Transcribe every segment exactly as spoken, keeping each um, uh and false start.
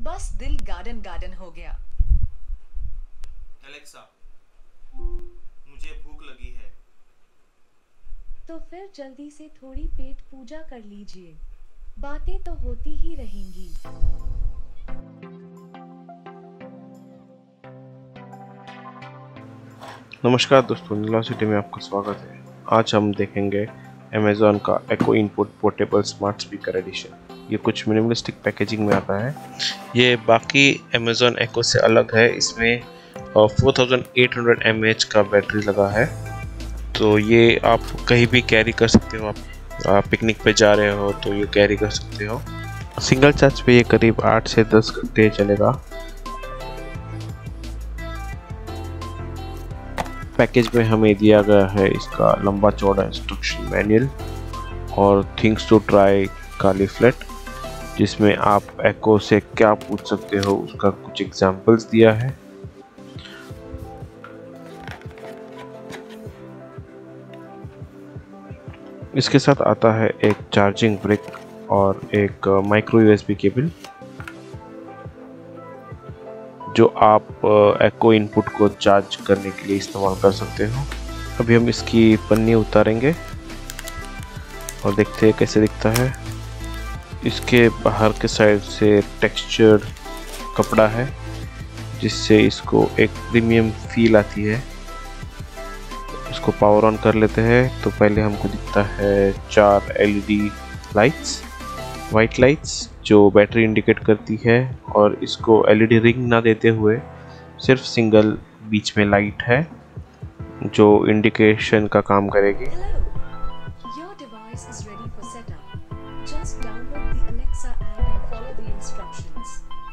बस दिल garden garden हो गया। एलेक्सा, मुझे भूख लगी है। तो फिर जल्दी से थोड़ी पेट पूजा कर लीजिए, बातें तो होती ही रहेंगी। नमस्कार दोस्तों, नीलासिटी में आपका स्वागत है। आज हम देखेंगे अमेज़ॉन का Echo input portable smart speaker edition. ये कुछ मिनिमलिस्टिक पैकेजिंग में आता है। ये बाकी अमेज़ॉन एको से अलग है। इसमें four thousand eight hundred M A H का बैटरी लगा है, तो ये आप कहीं भी कैरी कर सकते हो। आप, आप पिकनिक पे जा रहे हो तो ये कैरी कर सकते हो। सिंगल चार्ज पे ये करीब आठ से दस घंटे चलेगा। पैकेज में हमें दिया गया है इसका लंबा चौड़ा इंस्ट्रक्शन मैनुअल और थिंग्स टू ट्राई का लीफलेट, जिसमें आप एको से क्या पूछ सकते हो उसका कुछ एग्जांपल्स दिया है। इसके साथ आता है एक चार्जिंग ब्रिक और एक माइक्रो यूएसबी केबल, जो आप एको इनपुट को चार्ज करने के लिए इस्तेमाल कर सकते हो। अभी हम इसकी पन्नी उतारेंगे और देखते हैं कैसे दिखता है। इसके बाहर के साइड से टेक्सचर्ड कपड़ा है, जिससे इसको एक प्रीमियम फील आती है। इसको पावर ऑन कर लेते हैं तो पहले हमको दिखता है चार एलईडी लाइट्स, वाइट लाइट्स, जो बैटरी इंडिकेट करती है। और इसको एलईडी रिंग ना देते हुए सिर्फ सिंगल बीच में लाइट है जो इंडिकेशन का काम करेगी। Your device is ready for setup. Just download the Alexa app and follow the instructions.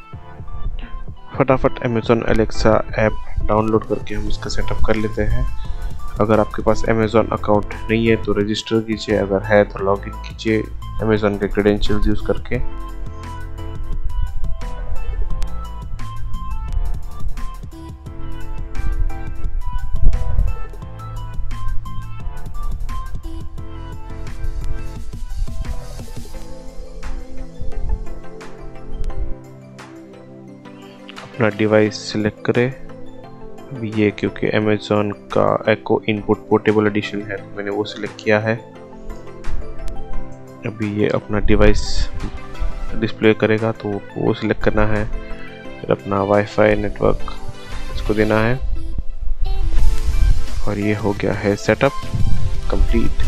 फटाफट अमेज़ॉन एलेक्सा ऐप डाउनलोड करके हम इसका सेटअप कर लेते हैं। अगर आपके पास अमेज़ॉन अकाउंट नहीं है तो रजिस्टर कीजिए, अगर है तो लॉगिन कीजिए अमेज़ॉन के क्रेडेंशियल्स यूज़ करके। अपना डिवाइस सिलेक्ट करें। अभी ये क्योंकि अमेज़ॉन का एको इनपुट पोर्टेबल एडिशन है तो मैंने वो सिलेक्ट किया है। अभी ये अपना डिवाइस डिस्प्ले करेगा तो वो सिलेक्ट करना है। फिर अपना वाईफाई नेटवर्क इसको देना है और ये हो गया है setup complete.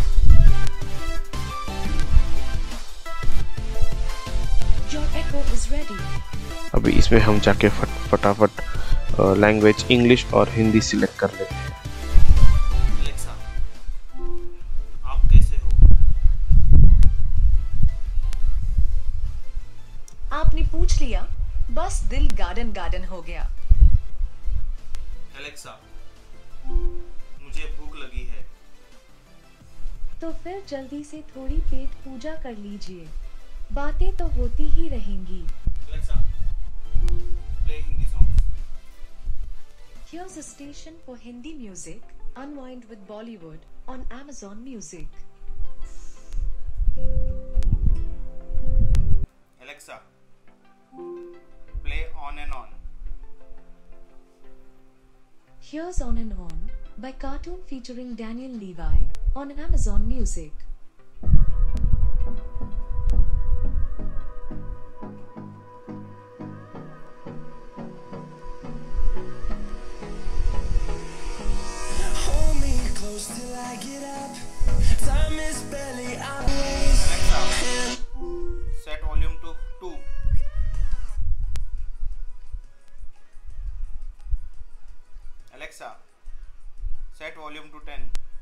Your Echo is ready. अभी इसमें हम जाके फट फटाफट लैंग्वेज इंग्लिश और हिंदी सिलेक्ट कर लेते हैं। एलेक्सा, आप कैसे हो? आपने पूछ लिया, बस दिल गार्डन गार्डन हो गया। एलेक्सा, मुझे भूख लगी है। तो फिर जल्दी से थोड़ी पेट पूजा कर लीजिए, बातें तो होती ही रहेंगी। Alexa, play Hindi songs. Here's a station for Hindi music. Unwind with Bollywood on Amazon Music. Alexa, play on and on. Here's On and On by Cartoon featuring Daniel Levi on Amazon Music. Till I get up, time is barely our ways. Alexa, set volume to two. Alexa, set volume to ten.